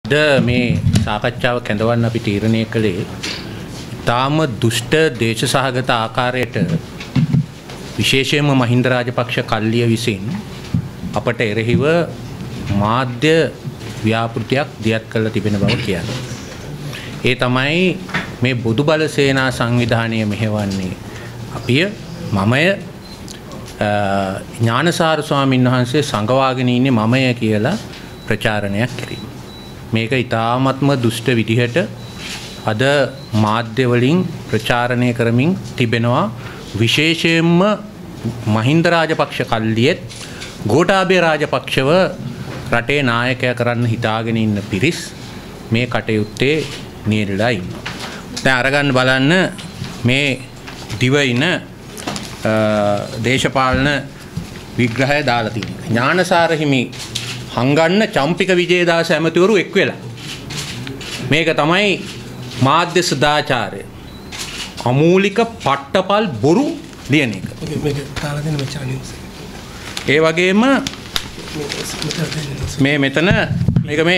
මේ සාකච්ඡාව කැඳවන්න අපි තීරණය කළේ තාම දුෂ්ට දේශ සහගත ආකාරයට විශේෂයෙන්ම මහින්ද රාජපක්ෂ කල්ලිය විසින් අපට එරෙහිව මාධ්‍ය ව්‍යාපෘතියක් දියත් කරලා තිබෙන බව කියන්නේ. ඒ තමයි මේ බොදු බල සේනා සංවිධානය මෙහෙවන්නේ අපිය මමය ඥානසාර ස්වාමීන් වහන්සේ සංගවාගෙන ඉන්නේ මමය කියලා ප්‍රචාරණයක් කිරීම. මේක ඊ타ත්ම දුෂ්ට විදිහට අද මාධ්‍ය වලින් ප්‍රචාරණය කරමින් තිබෙනවා. විශේෂයෙන්ම මහින්ද රාජපක්ෂ කල්ලියෙත් ගෝඨාභය රාජපක්ෂව රටේ නායකයා කරන්න හිතාගෙන ඉන්න පිරිස් මේ කටයුත්තේ නියැලලා ඉන්නවා. දැන් අරගන්න බලන්න මේ දිවයින දේශපාලන විග්‍රහය දාලා තියෙනවා. ඥානසාර හිමි හංගන්න චම්පික විජේදාස ඇමතිවරු එක් වෙලා. මේක තමයි මාධ්‍ය සදාචාරය. අමූලික පට්ටපල් බොරු ලියන එක. මේක තාලා දෙන්න මෙච්චර නිවුස්. ඒ වගේම මේ මෙතන මේක මේ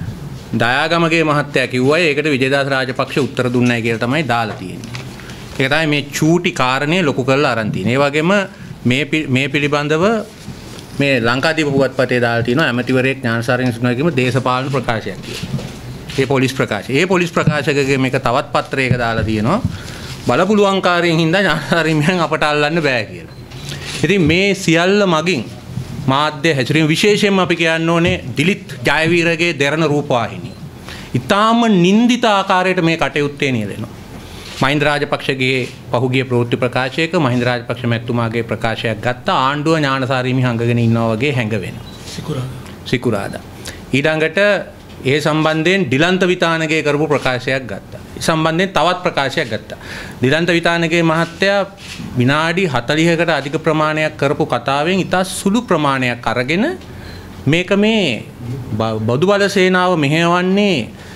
දයාගමගේ මහත්තයා කිව්වා ඒකට විජේදාස රාජපක්ෂ උත්තර දුන්නයි කියලා තමයි දාලා තියෙන්නේ. ඒක තමයි මේ චූටි කාරණේ ලොකු කරලා අරන් තියෙන්නේ. ඒ වගේම මේ පිළිබඳව මේ ලංකාදීප පුවත්පතේ දාලා තියෙනවා ඇමතිවරයෙක් ඥානසාරින් සුණා කියම දේශපාලන ප්‍රකාශයක් කියලා. ඒ පොලිස් ප්‍රකාශය. ඒ පොලිස් ප්‍රකාශකගේ මේක තවත් පත්‍රයක දාලා තියෙනවා. බලපුලුවන්කාරයෙන් හින්දා ඥානසාරින් අපට අල්ලන්න බෑ කියලා. ඉතින් මේ සියල්ල මගින් මාධ්‍ය හැසිරීම විශේෂයෙන්ම අපි කියන්න ඕනේ දිලිත් ජයවීරගේ දෙරණ රූපවාහිනිය. ඊටාම නින්දිත ආකාරයට මේ කටයුත්තේ නියැලෙනවා. මහින්ද රාජපක්ෂගේ පහුගිය ප්‍රවෘත්ති ප්‍රකාශයක මහින්ද රාජපක්ෂ මැතිතුමාගේ ප්‍රකාශයක් ගත්ත ආණ්ඩුව ඥානසාරීමි හංගගෙන ඉන්නවා වගේ හැඟවෙනවා. සිකුරාදා. ඊළඟට ඒ සම්බන්ධයෙන් ඩිලන්ත විතානගේ කරපු ප්‍රකාශයක් ගත්තා. ඒ සම්බන්ධයෙන් තවත් ප්‍රකාශයක් ගත්තා. ඩිලන්ත විතානගේ මහත්තයා විනාඩි 40කට අධික ප්‍රමාණයක් කරපු කතාවෙන් ඉතා සුළු ප්‍රමාණයක් අරගෙන මේක මේ බොදු බල සේනාව මෙහෙවන්නේ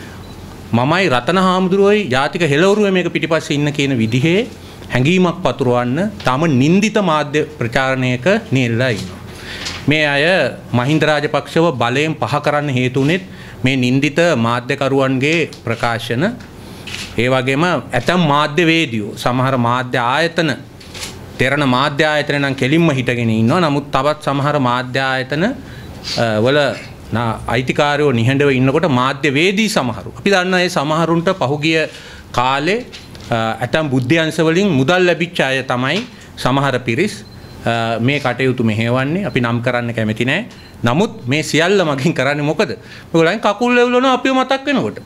මමයි රතන හාමුදුරුවෝයි ජාතික හෙළවරුවේ මේක පිටිපස්සේ ඉන්න කියන විදිහේ හැඟීමක් පතුරවන්න තම නින්දිත මාධ්‍ය ප්‍රචාරණයක නියැලලා ඉන්නවා. මේ අය මහින්ද රාජපක්ෂව බලයෙන් පහ කරන්න හේතු වුණෙත් මේ නින්දිත මාධ්‍යකරුවන්ගේ ප්‍රකාශන ඒ වගේම ඇතම් මාධ්‍යවේදියෝ සමහර මාධ්‍ය ආයතන දෙරණ මාධ්‍ය ආයතන නම් කෙලින්ම හිටගෙන ඉන්නවා. නමුත් තවත් සමහර මාධ්‍ය ආයතන වල අයිතිකාරයෝ නිහඬව ඉන්නකොට මාධ්‍යවේදී සමහරු අපි දන්නා ඒ සමහරුන්ට පහුගිය කාලේ ඇතම් බුද්ධ්‍යංශ වලින් මුදල් ලැබිච්ච අය තමයි සමහර පිරිස් මේ කටයුතු මෙහෙවන්නේ. අපි නම් කරන්න කැමති නැහැ. නමුත් මේ සියල්ල මගින් කරන්නේ මොකද? මේගොල්ලන් කකුල් ලෙවලනවා අපිව මතක් වෙනකොට.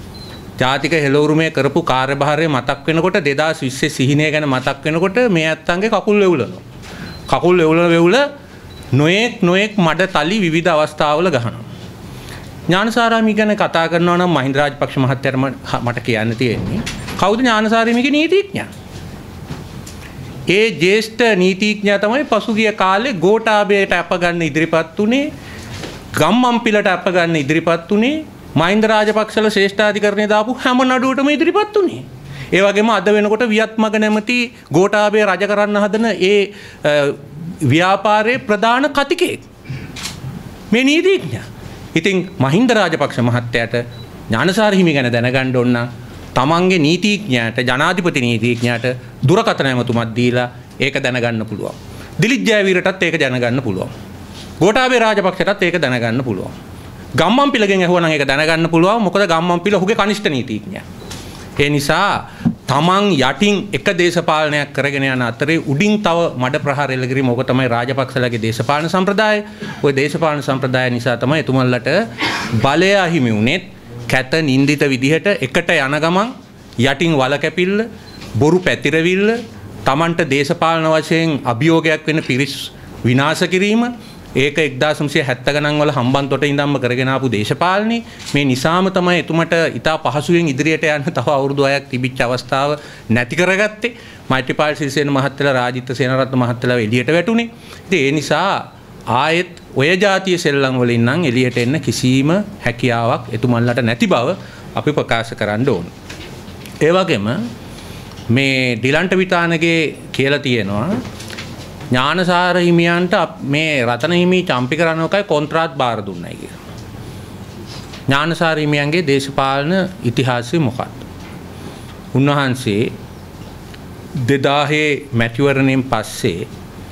ජාතික හෙළවරුමේ කරපු කාර්යභාරය මතක් වෙනකොට 2020 සිහිනය ගැන මතක් වෙනකොට මේ ඇත්තන්ගේ කකුල් ලෙවලනවා. කකුල් ලෙවල නොයෙක් මඩ තලි විවිධ අවස්ථාවල ගහනවා. ඥානසාරාමි ගැන කතා කරනවා නම් මහින්ද රාජපක්ෂ මහත්තයාට මට කියන්න තියෙන්නේ කවුද ඥානසාරාමිගේ නීතිඥයා? ඒ ජ්‍යෙෂ්ඨ නීතිඥයා තමයි පසුගිය කාලේ ගෝඨාභයට අප ගන්න ඉදිරිපත් උනේ, ගම්මන්පිලට අප ගන්න ඉදිරිපත් උනේ, මහින්ද රාජපක්ෂල ශ්‍රේෂ්ඨාධිකරණය දාපු හැම නඩුවටම ඉදිරිපත් උනේ. ඒ වගේම අද වෙනකොට වියත් මග නැමැති ගෝඨාභය රජ කරන්න හදන ඒ ව්‍යාපාරයේ ප්‍රධාන කතිකයෙක් මේ නීතිඥයා. ඉතින් මහින්ද රාජපක්ෂ මහත්තයාට ඥානසාර හිමි ගැන දැනගන්න ඕන නම් තමන්ගේ නීතිඥයාට ජනාධිපති නීතිඥයාට දුරකථන ඇමතුමක් දීලා ඒක දැනගන්න පුළුවන්. දිලිත් ජයවීරටත් ඒක දැනගන්න පුළුවන්. ගෝඨාභය රාජපක්ෂටත් ඒක දැනගන්න පුළුවන්. ගම්මන්පිලගෙන් ඇහුවා නම් ඒක දැනගන්න පුළුවන්. මොකද ගම්මන්පිල ඔහුගේ කනිෂ්ඨ නීතිඥයා. ඒ නිසා තමන් යටින් එක දේශපාලනයක් කරගෙන යන අතරේ උඩින් තව මඩ ප්‍රහාර එල්ල කිරීම ඕක තමයි රාජපක්ෂලගේ දේශපාලන සම්ප්‍රදාය. ওই දේශපාලන සම්ප්‍රදාය නිසා තමයි එතුමන්ලට බලය අහිමි වුණෙත් කැත නින්දිත විදිහට එකට යන ගමන් යටින් වල කැපිල්ල බොරු පැතිරවිල්ල තමන්ට දේශපාලන වශයෙන් අභියෝගයක් වෙන පිරිස් විනාශ කිරීම ඒක 1970 ගණන් වල හම්බන්තොට ඉඳන්ම කරගෙන ආපු දේශපාලනේ මේ නිසාම තමයි එතුමට ඉතා පහසුවෙන් ඉදිරියට යන්න තව අවුරුදු 6ක් තිබිච්ච අවස්ථාව නැති කරගත්තේ. මෛත්‍රීපාල සිරිසේන මහත්තයලා රාජිත් සේනාරත්න මහත්තයලා එළියට වැටුනේ. ඉතින් ඒ නිසා ආයෙත් ඔය જાතිය සෙල්ලම් වලින් නම් එළියට එන්න කිසිම හැකියාවක් එතුමන්ලට නැති බව අපි ප්‍රකාශ කරන්න ඕන. ඒ වගේම මේ ඩිලන්ට විතානගේ කියලා තියෙනවා ඥානසාර හිමියන්ට මේ රතන හිමි චම්පික රණවකයි කොන්ත්‍රාත් බාර දුන්නයි කියලා. ඥානසාර හිමියන්ගේ දේශපාලන ඉතිහාසය මොකක්ද? උන්වහන්සේ 2000 මැතිවරණයෙන් පස්සේ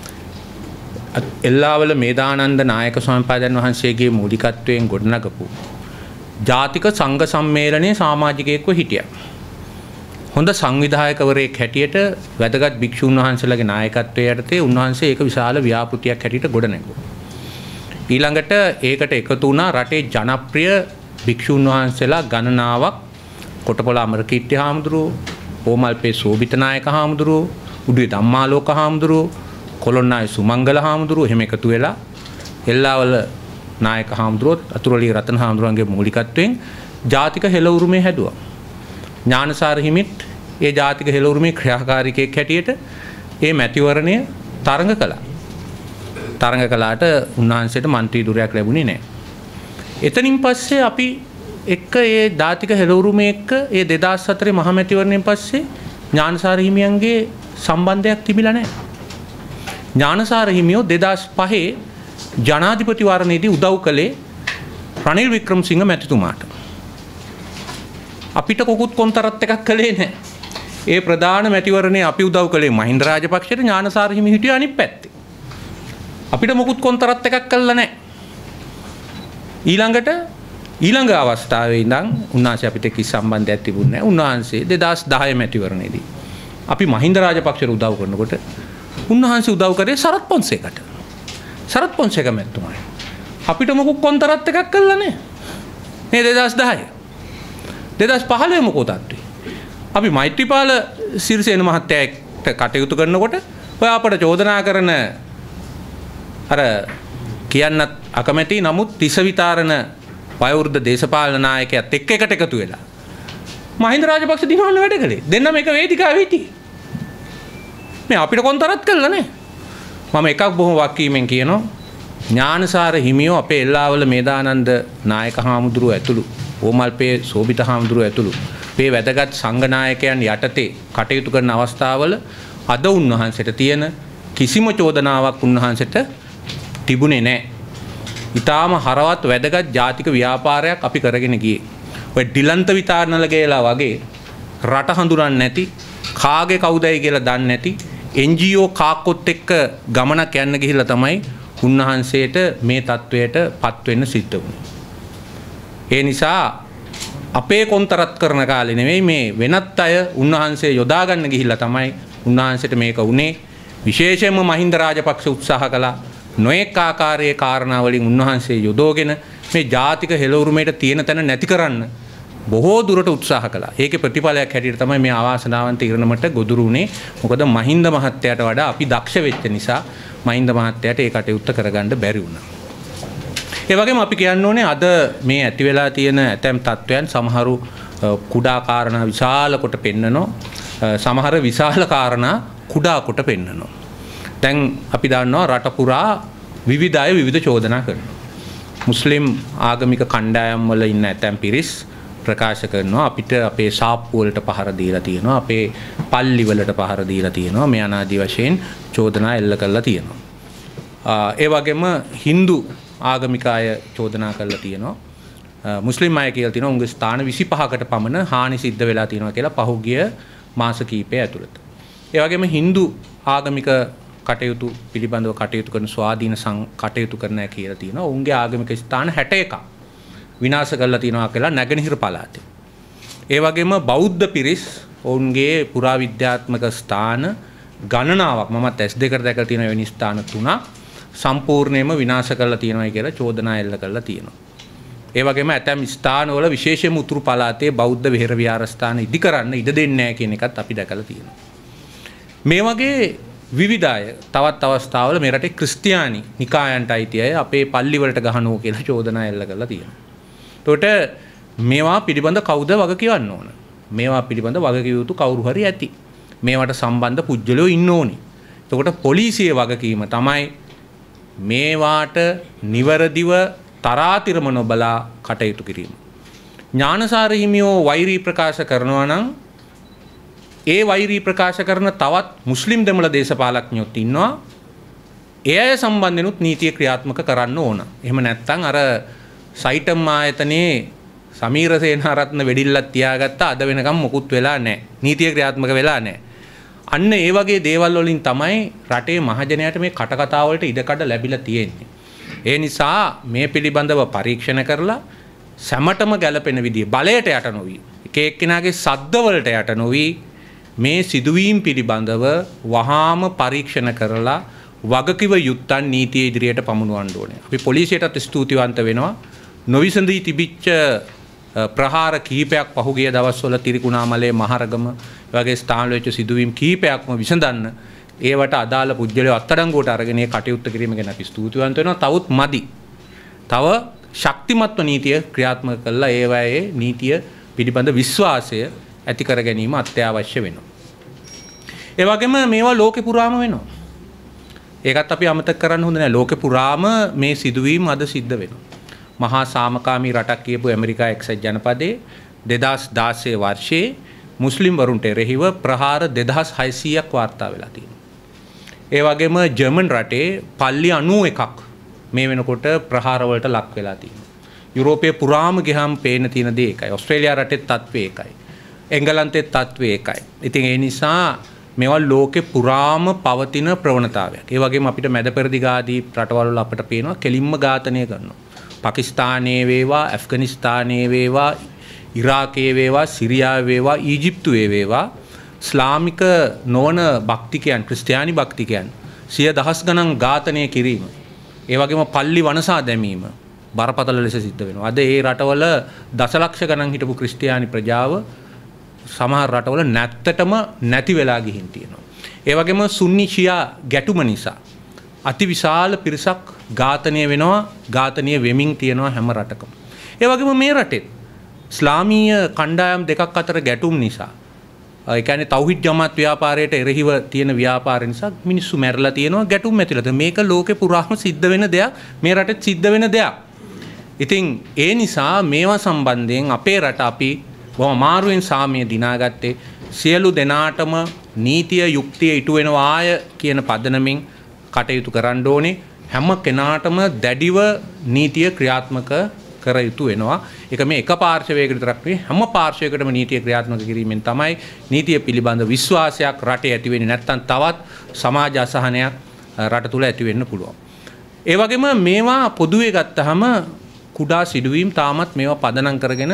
එල්ලාවල මේදානන්ද නායක ස්වාමීන් වහන්සේගේ මූලිකත්වයෙන් ගොඩනගපු ජාතික සංඝ සම්මේලනයේ සමාජිකයෙක්ව හිටියා. හොඳ සංවිධායකවරයෙක් හැටියට වැදගත් භික්ෂුන් වහන්සේලාගේ නායකත්වයේ යටතේ උන්වහන්සේ ඒක විශාල ව්‍යාපෘතියක් හැටියට ගොඩනැගුවා. ඊළඟට ඒකට එකතු වුණා රටේ ජනප්‍රිය භික්ෂුන් වහන්සේලා ගණනාවක් කොටපොළ අමරකීර්ති හාමුදුරුවෝ, ඕමල්පේ සෝබිත නායක හාමුදුරුවෝ, උඩුවේ ධම්මාලෝක හාමුදුරුවෝ, කොළොන්නායේ සුමංගල හාමුදුරුවෝ එහෙම එකතු වෙලා එල්ලාවල නායක හාමුදුරුවෝ අතුරුලිය රතන හාමුදුරුවන්ගේ මූලිකත්වයෙන් ජාතික හෙළවුරුමේ හැදුවා. ඥානසාර හිමිත් ඒ ජාතික හෙළවුරුමේ ක්‍රියාකාරීකයෙක් හැටියට ඒ මැතිවරණය තරඟ කළා. තරඟ කළාට උන්වහන්සේට മന്ത്രി ධුරයක් ලැබුණේ නැහැ. එතනින් පස්සේ අපි එක්ක ඒ ජාතික හෙළවුරුමේ එක්ක ඒ 2004 මහ මැතිවරණයෙන් පස්සේ ඥානසාර හිමියන්ගේ සම්බන්ධයක් තිබිලා නැහැ. ඥානසාර හිමියෝ 2005 ජනාධිපති වරණයේදී උදව් කළේ රනිල් වික්‍රමසිංහ මැතිතුමාට. අපිට කොකුත් කොන්තරත් එකක් කළේ නැහැ. ඒ ප්‍රධාන මැතිවරණේ අපි උදව් කළේ මහින්ද රාජපක්ෂට, ඥානසාර හිමි හිටියේ අනිත් පැත්තේ. අපිට මොකුත් කොන්තරත් එකක් කළා නැහැ. ඊළඟ අවස්ථාවේ ඉඳන් උන්වහන්සේ අපිට කිසි සම්බන්ධයක් තිබුණේ නැහැ. උන්වහන්සේ 2010 මැතිවරණයේදී අපි මහින්ද රාජපක්ෂට උදව් කරනකොට උන්වහන්සේ උදව් කරේ සරත් පොන්සේකට. සරත් පොන්සේක මැතිතුමා. අපිට මොකුත් කොන්තරත් එකක් කළා නැහැ. මේ 2010 2015 මොකෝ තත්ත්වය. අපි මෛත්‍රීපාල සිරිසේන මහත්තයාට කටයුතු කරනකොට ඔය අපට චෝදනා කරන අර කියන්නත් අකමැති නමුත් තිස විතරණ වයෝවෘද්ධ දේශපාලන නායකයාත් එක්ක එකට එකතු වෙලා මහින්ද රාජපක්ෂ දිනවන්න වැඩ කළේ. දෙන්නම එක වේදිකාවේ හිටියේ. මේ අපිට කොන්තරත් කළා නේ. මම එකක් බොහොම වක්කීමෙන් කියනවා ඥානසාර හිමියෝ අපේ එල්ලාවල මේදානන්ද නායක හාමුදුරුවෝ ඇතුළු ඕමල්පේ සෝබිත හාමුදුරුවෝ ඇතුළු මේ වැදගත් සංඝ නායකයන් යටතේ කටයුතු කරන අවස්ථාවල අද උන්වහන්සේට තියෙන කිසිම චෝදනාවක් උන්වහන්සේට තිබුණේ නැහැ. ඊටාම හරවත් වැදගත් ජාතික ව්‍යාපාරයක් අපි කරගෙන ගියේ. ඔය ඩිලන්ත විතාරණල ගේලා වගේ රට හඳුනන්නේ නැති, කාගේ කවුදයි කියලා දන්නේ නැති NGO කාක්කොත් එක්ක ගමනක් යන්න ගිහිල්ලා තමයි උන්වහන්සේට මේ තත්වයට පත් වෙන්න සිද්ධ වුණේ. ඒ නිසා අපේ කොන්තරත් කරන කාලේ නෙවෙයි මේ වෙනත් අය උන්වහන්සේ යොදා ගන්න ගිහිල්ලා තමයි උන්වහන්සේට මේක උනේ. විශේෂයෙන්ම මහින්ද රාජපක්ෂ උත්සාහ කළා නොඑක ආකාරයේ කාරණා වලින් උන්වහන්සේ යොදවගෙන මේ ජාතික හෙළවුරුමේට තියෙන තැන නැති කරන්න බොහෝ දුරට උත්සාහ කළා. ඒකේ ප්‍රතිඵලයක් හැටියට තමයි මේ අවාසනාවන්ත ඉරණමට ගොදුරු වුනේ. මොකද මහින්ද මහත්තයාට වඩා අපි දක්ෂ වෙච්ච නිසා මහින්ද මහත්තයාට ඒ කටයුත්ත කරගන්න බැරි වුණා. ඒ වගේම අපි කියන්න ඕනේ අද මේ ඇති වෙලා තියෙන ඇතැම් තත්වයන් සමහරු කුඩා කාරණා විශාල කොට පෙන්නනවා. සමහර විශාල කාරණා කුඩා කොට පෙන්නනවා. දැන් අපි දන්නවා රට පුරා විවිධ අය විවිධ චෝදනා කරනවා. මුස්ලිම් ආගමික කණ්ඩායම් වල ඉන්න ඇතැම් පිරිස් ප්‍රකාශ කරනවා අපිට අපේ සාප්පු වලට පහර දීලා තියෙනවා, අපේ පල්ලි වලට පහර දීලා තියෙනවා, මේ අනාදි වශයෙන් චෝදනා එල්ල කරලා තියෙනවා. ඒ වගේම Hindu ආගමික අය චෝදනා කරලා තියෙනවා. මුස්ලිම් අය කියලා තියෙනවා උන්ගේ ස්ථාන 25කට පමණ හානි සිද්ධ වෙලා තියෙනවා කියලා පහුගිය මාස කිහිපය ඇතුළත. ඒ වගේම Hindu ආගමික කටයුතු පිළිබඳව කටයුතු කරන ස්වාධීන කටයුතු කරන අය කියලා තියෙනවා උන්ගේ ආගමික ස්ථාන 61ක් විනාශ කරලා තියෙනවා කියලා නැගෙනහිර පළාතේ. ඒ වගේම බෞද්ධ පිරිස් ඔවුන්ගේ පුරාවිද්‍යාත්මක ස්ථාන ගණනාවක් මමත් S2කට දැකලා තියෙන වෙනි ස්ථාන 3ක් සම්පූර්ණයෙන්ම විනාශ කරලා තියෙනවා කියලා චෝදනා එල්ල කරලා තියෙනවා. ඒ වගේම ඇතැම් ස්ථානවල විශේෂයෙන්ම උතුරු පළාතේ බෞද්ධ විහෙර විහාරස්ථාන ඉදි කරන්න ඉඩ දෙන්නේ නැහැ කියන එකත් අපි දැකලා තියෙනවා. මේ වගේ විවිධ අය තවත් අවස්ථාවල මේ රටේ ක්‍රිස්තියානි නිකායන්ට අයිති අය අපේ පල්ලි වලට ගහනවා කියලා චෝදනා එල්ල කරලා තියෙනවා. එතකොට මේවා පිළිබඳ කවුද වග කියවන්න ඕන? මේවා පිළිබඳ වග කිය යුතු කවුරු හරි ඇති. මේවට සම්බන්ධ පුජ්‍යලෝ ඉන්න ඕනි. එතකොට පොලිසියේ වගකීම තමයි මේවාට නිවැරදිව තරාතිරම නොබලා කටයුතු කිරීම. ඥානසාර හිමියෝ වෛරී ප්‍රකාශ කරනවා නම් ඒ වෛරී ප්‍රකාශ කරන තවත් මුස්ලිම් දෙමළ දේශපාලඥයොත් ඉන්නවා. ඒ අය සම්බන්ධෙනුත් නීතිය ක්‍රියාත්මක කරන්න ඕන. එහෙම නැත්නම් අර සයිටම් ආයතනයේ සමීර සේනාරත්න වෙඩිල්ලක් තියාගත්ත අද වෙනකම් මොකුත් වෙලා නැහැ. නීතිය ක්‍රියාත්මක වෙලා නැහැ. අන්න ඒ වගේ දේවල් වලින් තමයි රටේ මහජනයාට මේ කටකතා වලට ඉඩකඩ ලැබිලා තියෙන්නේ. ඒ නිසා මේ පිළිබඳව පරීක්ෂණ කරලා සැමටම ගැලපෙන විදිය බලයට යට නොවි එක එක්කෙනාගේ සද්ද වලට යට නොවි මේ සිදුවීම් පිළිබඳව වහාම පරීක්ෂණ කරලා වගකිව යුත්තන් නීතිය ඉදිරියට පමුණුවන්න ඕනේ. අපි පොලිසියටත් ස්තුතිවන්ත වෙනවා. නොවිසඳී තිබිච්ච ප්‍රහාර කීපයක් පහුගිය දවස්වල තිරිකුණාමලේ මහරගම වගේ ස්ථානවල වෙච්ච සිදුවීම් කීපයක්ම විසඳන්න ඒවට අදාළ පුජ්‍යලේ අත්අඩංගුවට අරගෙන ඒ කටයුත්ත කිරීම ගැන අපි ස්තුතිවන්ත වෙනවා. තවත් මදි. තව ශක්තිමත්ව නීතිය ක්‍රියාත්මක කළා ඒවායේ නීතිය පිළිබඳ විශ්වාසය ඇති කර ගැනීම අත්‍යවශ්‍ය වෙනවා. ඒ වගේම මේවා ලෝකේ පුරාම වෙනවා. ඒකත් අපි අමතක කරන්න හොඳ නැහැ. ලෝකේ පුරාම මේ සිදුවීම් අද සිද්ධ වෙනවා. මහා සාමකාමී රටක් කියපු ඇමරිකා එක්සත් ජනපදයේ 2016 වර්ෂයේ මුස්ලිම් වරුන්ට එරෙහිව ප්‍රහාර 2600ක් වාර්තා වෙලා තියෙනවා. ඒ වගේම ජර්මන් රටේ පල්ලි 91ක් මේ වෙනකොට ප්‍රහාර වලට ලක් වෙලා තියෙනවා. යුරෝපයේ පුරාම ගියාම පේන තියෙන දේ ඒකයි. ඕස්ට්‍රේලියා රටේ තත්ත්වය ඒකයි. එංගලන්තයේ තත්ත්වය ඒකයි. ඉතින් ඒ නිසා මේවා ලෝකේ පුරාම පවතින ප්‍රවණතාවයක්. ඒ වගේම අපිට මැද පෙරදිග ආදී රටවල් වල අපිට පේනවා කෙලින්ම ඝාතනය කරනවා. පාකිස්තානයේ වේවා, ඇෆ්ගනිස්තානයේ වේවා, ඉරාකයේ වේවා, සිරියාවේ වේවා, ඊජිප්තුවේ වේවා ඉස්ලාමික නොවන භක්තිකයන්, ක්‍රිස්තියානි භක්තිකයන් 100,000 ගණන් ඝාතනය කිරීම. ඒ වගේම පල්ලි වනසා දැමීම බරපතල ලෙස සිද්ධ වෙනවා. අද ඒ රටවල දසලක්ෂ ගණන් හිටපු ක්‍රිස්තියානි ප්‍රජාව සමහර රටවල නැත්තටම නැති වෙලා ගිහින් තියෙනවා. ඒ වගේම සුන්නි ෂියා ගැටුම නිසා අතිවිශාල පිරිසක් ඝාතනය වෙනවා, ඝාතනය වෙමින් තියෙනවා හැම රටකම. ඒ වගේම මේ රටේ ඉස්ලාමීය කණ්ඩායම් දෙකක් අතර ගැටුම් නිසා, ඒ කියන්නේ තෞහිඩ් ජමාත් ව්‍යාපාරයට එරෙහිව තියෙන ව්‍යාපාර නිසා මිනිස්සු මැරලා තියෙනවා, ගැටුම් ඇතිලා තියෙනවා. මේක ලෝකේ පුරාම සිද්ධ වෙන දෙයක්, මේ රටෙත් සිද්ධ වෙන දෙයක්. ඉතින් ඒ නිසා මේවා සම්බන්ධයෙන් අපේ රට අපි බොහොම අමාරුවෙන් සාමය දිනාගත්තේ. සියලු දෙනාටම නීතිය යුක්තිය ඉටු වෙනවා ආය කියන පදනමින් කටයුතු කරන්න ඕනේ. හැම කෙනාටම දැඩිව නීතිය ක්‍රියාත්මක කර යුතු වෙනවා. ඒක මේ එක පාර්ශවයකට විතරක් නෙවෙයි, හැම පාර්ශවයකටම නීතිය ක්‍රියාත්මක කිරීමෙන් තමයි නීතිය පිළිබඳ විශ්වාසයක් රටේ ඇති වෙන්නේ. නැත්නම් තවත් සමාජ අසහනයක් රට තුල ඇති වෙන්න පුළුවන්. ඒ වගේම මේවා පොදුවේ ගත්තාම කුඩා සිදුවීම් තාමත් මේවා පදනම් කරගෙන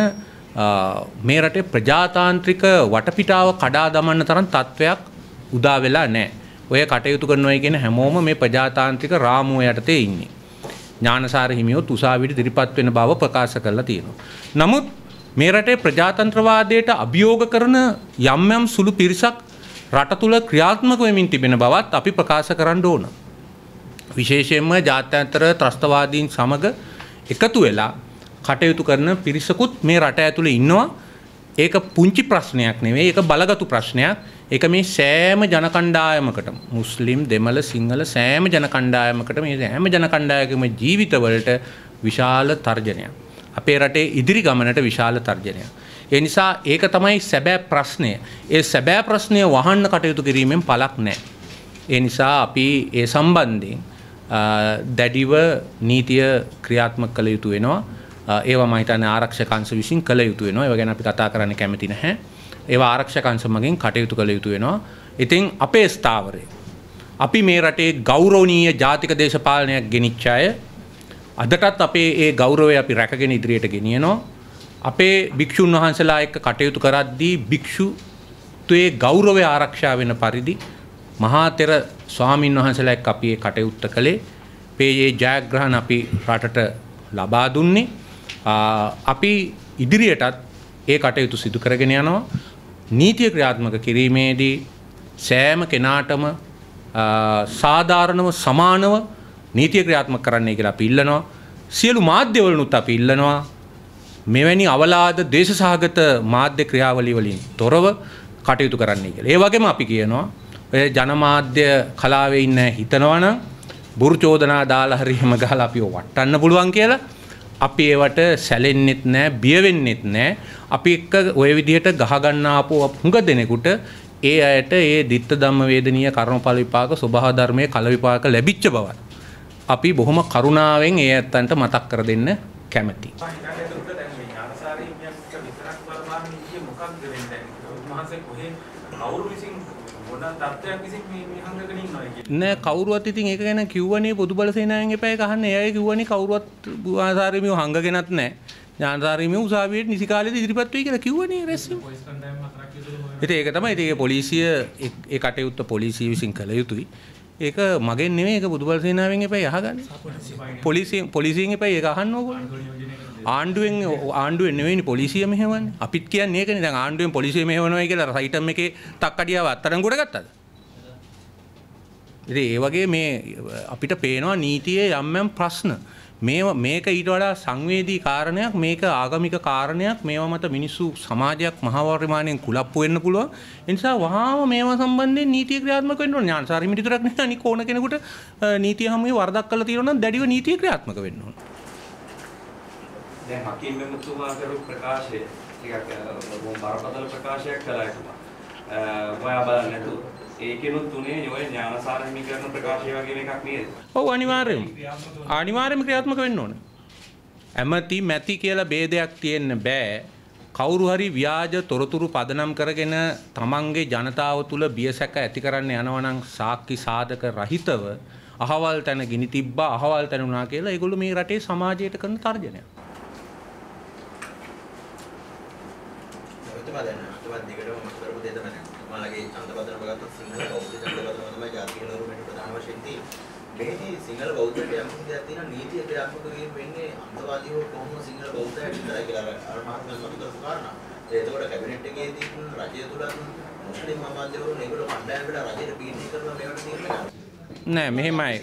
මේ රටේ ප්‍රජාතාන්ත්‍රික වටපිටාව කඩා දමන්න තරම් තත්වයක් උදා වෙලා නැහැ. ඔය කටයුතු කරනවා කියන හැමෝම මේ ප්‍රජාතාන්ත්‍රික රාමුව යටතේ ඉන්නේ. ඥානසාර හිමියොත් උසාවියට ඉදිරිපත් වෙන බව ප්‍රකාශ කරලා තියෙනවා. නමුත් මේ රටේ ප්‍රජාතන්ත්‍රවාදයට අභියෝග කරන යම් යම් සුළු පිරිසක් රට තුල ක්‍රියාත්මක වෙමින් තිබෙන බවත් අපි ප්‍රකාශ කරන්න ඕන. විශේෂයෙන්ම ජාත්‍යන්තර ත්‍රස්තවාදීන් සමග එකතු වෙලා කටයුතු කරන පිරිසකුත් මේ රට ඇතුලේ ඉන්නවා. ඒක පුංචි ප්‍රශ්නයක් නෙවෙයි, ඒක බලගතු ප්‍රශ්නයක්. ඒක මේ සෑම ජන කණ්ඩායමකටම, මුස්ලිම්, දෙමළ, සිංහල සෑම ජන කණ්ඩායමකටම, මේ හැම ජන කණ්ඩායමකම ජීවිතවලට විශාල තර්ජනයක්. අපේ රටේ ඉදිරි ගමනට විශාල තර්ජනයක්. ඒ නිසා ඒක තමයි සැබෑ ප්‍රශ්නය. ඒ සැබෑ ප්‍රශ්නය වහන්න කටයුතු කිරීමෙන් පළක් නැහැ. ඒ නිසා අපි ඒ සම්බන්ධයෙන් දැඩිව නීතිය ක්‍රියාත්මක කළ යුතු වෙනවා. ඒවා මම හිතන්නේ ආරක්ෂක අංශ විසින් කළ යුතු වෙනවා. ඒවා ගැන අපි කතා කරන්න කැමති නැහැ. ඒවා ආරක්ෂක අංශ මගින් කටයුතු කළ යුතු වෙනවා. ඉතින් අපේ ස්ථාවරය අපි මේ රටේ ගෞරවනීය ජාතික දේශපාලනයක් ගෙනිච්ච අය අදටත් අපේ ඒ ගෞරවය අපි රැකගෙන ඉදිරියට ගෙනියනවා. අපේ භික්ෂුන් වහන්සේලා එක්ක කටයුතු කරද්දී භික්ෂුත්වයේ ගෞරවය ආරක්ෂා වෙන පරිදි මහා තෙර ස්වාමින් වහන්සේලා එක්ක අපි ඒ කටයුත්ත කළේ. මේ ජයග්‍රහණ අපි රටට ලබා දුන්නේ. අපි ඉදිරියටත් ඒ කටයුතු සිදු කරගෙන යනවා. නීතිය ක්‍රියාත්මක කිරීමේදී සෑම කෙනාටම සාධාරණව සමානව නීතිය ක්‍රියාත්මක කරන්නයි කියලා අපි ඉල්ලනවා. සියලු මාධ්‍යවලුත් අපි ඉල්ලනවා මෙවැනි අවලාද දේශසහගත මාධ්‍ය ක්‍රියාවලිය වලින් තොරව කටයුතු කරන්නයි කියලා. ඒ වගේම අපි කියනවා ඔය ජනමාධ්‍ය කලාවේ ඉන්න හිතනවනම් බුරු චෝදනා දාලා හරි හැම ගහලා අපිව වටන්න පුළුවන් කියලා. අපි ඒවට සැලෙන්නෙත් නැහැ, බිය වෙන්නෙත් නැහැ. අපි එක්ක ওই විදිහට ගහ ගන්න ආපු හුඟ දෙනෙකුට ඒ අයට ඒ ditta ධම්ම වේදනීය කර්මඵල විපාක ස්වභාව ධර්මයේ කල විපාක ලැබිච්ච බවත් අපි බොහොම කරුණාවෙන් ඒ ඇත්තන්ට මතක් කර දෙන්න කැමැතියි. විතරක් බලපාන නීතිය මොකක්ද වෙන්නේ? උන්වහන්සේ කොහේ කවුරු විසින් මොන තත්ත්වයක් විසින් මේ හංගගෙන ඉන්නවද කියන්නේ? නෑ කවුරුවත් ඉතින් ඒක ගැන කිව්වනේ පොදු බල සේනාවෙන් එපා ඒක අහන්න. එයා කිව්වනේ කවුරුවත් ආසාරෙමිව හංගගෙනත් නෑ. ඥානසාරෙමිව උසාවියට නිසි කාලෙදී ඉදිරිපත් වෙයි කියලා කිව්වනේ රැස්වීම. ඉතින් ඒක තමයි. ඉතින් ඒ පොලිසිය ඒ කටයුත්ත පොලිසිය විසින් කළ යුතුයි. ඒක මගෙන් නෙමෙයි ඒක පොදු බල සේනාවෙන් එපා අහගන්න. පොලිසියෙන් එපා ඒක අහන්න ඕගොල්ලෝ. ආණ්ඩුවෙන් නෙවෙයිනේ පොලිසිය මෙහෙවන්නේ. අපිත් කියන්නේ ඒකනේ. දැන් ආණ්ඩුවෙන් පොලිසිය මෙහෙවනවායි කියලා සයිටම් එකේ තක්කඩියාව අත්අඩංගුවට ගත්තද? ඉතින් ඒ වගේ මේ අපිට පේනවා නීතියේ යම් ප්‍රශ්න. මේක ඊට වඩා සංවේදී කාරණයක්, මේක ආගමික කාරණයක්, මේවා මත මිනිස්සු සමාජයක් මහා පරිමාණයෙන් කුලප්පු වෙන්න පුළුවන්. ඒ නිසා වහාම මේවා සම්බන්ධයෙන් නීතිය ක්‍රියාත්මක වෙන්න ඕනේ. ඥානසාරෙමිට විතරක් නෙවෙයි අනික ඕන කෙනෙකුට නීතිය හැමුවේ වරදක් කළා තියෙනවා නම් දැඩිව නීතිය ක්‍රියාත්මක වෙන්න ඕනේ. දැන් හකීම් මෙතුමා කරු ප්‍රකාශය ටිකක් බොහොම බරපතල ප්‍රකාශයක් කළා එතුමා. ඔයා බලන්න නේද? ඒකෙනුත් තුනේ ඔය ඥානසාර හිමිකරන ප්‍රකාශය වගේ එකක් නේද? ඔව් අනිවාර්යයෙන්ම ක්‍රියාත්මක වෙන්න ඕනේ. ඇමති මැති කියලා ભેදයක් තියෙන්න බෑ. කවුරු හරි ව්‍යාජ තොරතුරු පදනම් කරගෙන තමන්ගේ ජනතාව තුල බියසැක ඇති කරන්න යනවා නම් සාක්ෂි සාධක රහිතව අහවල් තැන ගිනි තිබ්බා අහවල් තැන උනා කියලා ඒගොල්ලෝ මේ රටේ සමාජයට කරන තර්ජනයක්. මාළගේ ඡන්දපත්‍රම ගත්තොත් සිංහල බෞද්ධ ඡන්දපත්‍රම තමයි ජාතික නෝරුමේට ප්‍රධාන වශයෙන් තියෙන්නේ. මේකේ සිංහල බෞද්ධයට යම් කිසියක් තියෙන නීතිය ක්‍රියාත්මක වීම වෙන්නේ අන්තවාදීව කොහොමද සිංහල බෞද්ධයට විතරයි කියලා අර මහත්මයා මතක කාරණා. ඒකෝට කැබිනට් එකේදී රජය තුල මුස්ලිම් සමාජවරු මේගොල්ලෝ කණ්ඩායමකට රජයට පීඩනය කරනවා මේවට තීරණය නෑ මෙහෙමයි.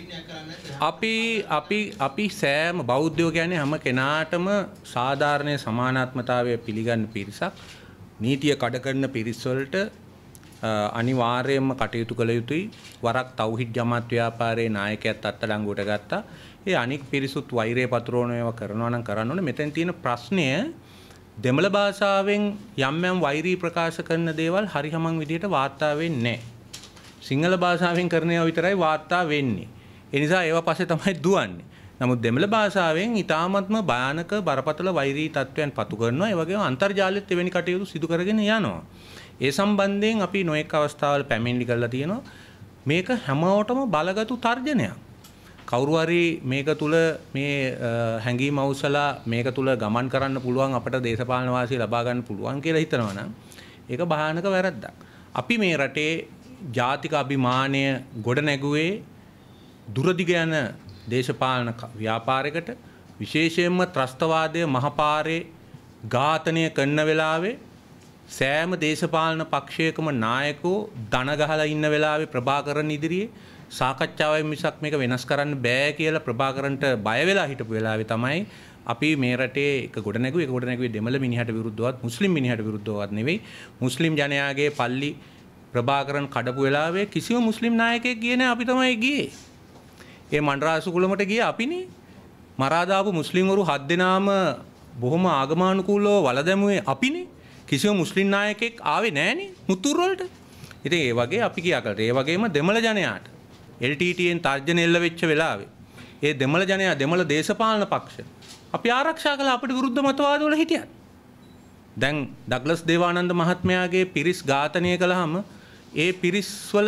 අපි සෑම බෞද්ධයෝ කියන්නේ හැම කෙනාටම සාධාරණ සමානාත්මතාවය පිළිගන්න පිරිසක්. නීතිය කඩ කරන පිරිස් වලට අනිවාර්යයෙන්ම කටයුතු කළ යුතුයි. වරක් තෞහිඩ් ජමාත් ව්‍යාපාරයේ නායකයාත් අත්අඩංගුවට ගත්තා. ඒ අනික් පිරිසුත් වෛරය පතුරවන ඒවා කරනවා නම් කරන්න ඕනේ. මෙතෙන් තියෙන ප්‍රශ්නය දෙමළ භාෂාවෙන් යම් වෛරී ප්‍රකාශ කරන දේවල් හරි හැමං විදියට වාර්තා වෙන්නේ නැහැ. සිංහල භාෂාවෙන් කරන ඒවා විතරයි වාර්තා වෙන්නේ. ඒ නිසා ඒවා පස්සේ තමයි දුවන්නේ. නමුත් දෙමළ භාෂාවෙන් ඊටාත්ම භයානක බරපතල වෛරී තත්ත්වයන් පතු කරනවා. ඒ වගේම අන්තර්ජාලෙත් එවැනි කටයුතු සිදු කරගෙන යනවා. ඒ සම්බන්ධයෙන් අපි නොඑක අවස්ථාවල පැමිණිලි කරලා තියෙනවා. මේක හැමෝටම බලගත්ු තර්ජනයක්. කවුරු හරි මේක තුල මේ හැඟීම් අවසලා මේක තුල ගමන් කරන්න පුළුවන් අපට දේශපාලන වාසිය ලබා ගන්න පුළුවන් කියලා හිතනවා නම් ඒක භයානක වැරද්දක්. අපි මේ රටේ ජාතික අභිමානය ගොඩ නැගුවේ දුරදිග යන දේශපාලන ව්‍යාපාරයකට විශේෂයෙන්ම ත්‍රස්තවාදය මහපාරේ ඝාතනය කරන වෙලාවේ සෑම දේශපාලන පක්ෂයකම නායකෝ දන ගහලා ඉන්න වෙලාවේ ප්‍රභාකරන් ඉදිරියේ සාකච්ඡාවෙන් මිසක් මේක වෙනස් කරන්න බෑ කියලා ප්‍රභාකරන්ට බය වෙලා හිටපු වෙලාවේ තමයි අපි මේ රටේ එක ගොඩ නැගුවේ දෙමළ මිනිහට විරුද්ධවත් මුස්ලිම් මිනිහට විරුද්ධවත් නෙවෙයි මුස්ලිම් ජනයාගේ පල්ලි ප්‍රභාකරන් කඩපු වෙලාවේ කිසිම මුස්ලිම් නායකයෙක් ගියේ නැහැ අපි තමයි ගියේ. ඒ මණ්ඩරාසු කුලමට ගියේ අපිනේ. මරා දාපු මුස්ලිම්වරු 7 දෙනාම බොහොම ආගමනුකූලව වල දැමුවේ අපිනේ. කිසිම මුස්ලිම් නායකයෙක් ආවේ නැහනේ මුතුරු වලට. ඉතින් ඒ වගේ අපි කියා කළා. ඒ වගේම දෙමළ ජනයාට LTTෙන් තර්ජන එල්ල වෙච්ච වෙලාවේ ඒ දෙමළ ජනයා දෙමළ දේශපාලන පක්ෂ අපි ආරක්ෂා කළා අපිට විරුද්ධ මතවාද වල හිටියත්. දැන් ඩග්ලස් දේවානන්ද මහත්මයාගේ පිරිස් ඝාතනය කළාම ඒ පිරිස් වල